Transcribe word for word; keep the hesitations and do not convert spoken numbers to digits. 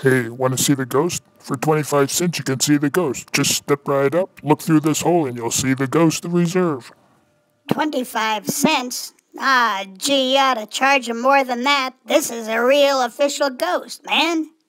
Hey, want to see the ghost? For twenty-five cents you can see the ghost. Just step right up, look through this hole, and you'll see the ghost of reserve. twenty-five cents? Ah, gee, you ought to charge him more than that. This is a real official ghost, man.